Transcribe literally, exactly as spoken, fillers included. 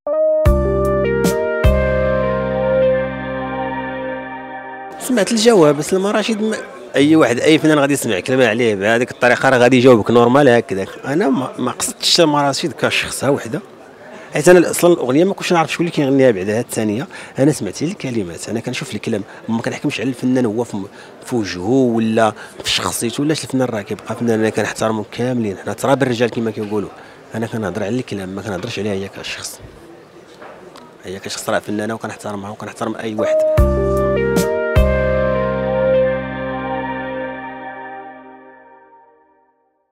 سمعت الجواب سلمى رشيد م... اي واحد اي فنان غادي يسمع كلمه عليه بهذيك الطريقه راه غادي يجاوبك نورمال هكذاك. انا ما, ما قصدتش سلمى رشيد كشخصها وحده، حيت انا اصلا الاغنيه ما كنتش نعرف شكون اللي كيغنيها بعدها الثانيه. انا سمعت غير الكلمات، انا كنشوف الكلام ما كنحكمش على الفنان هو في في وجهه ولا في شخصيته ولا الفنان راه كيبقى فنان. انا كنحترمهم كاملين، حنا تراب الرجال كما كيقولوا. انا كنهضر على الكلام ما كنهضرش عليها هي كشخص. هي كشخص راه فنانه وكنحترمها وكنحترم اي واحد.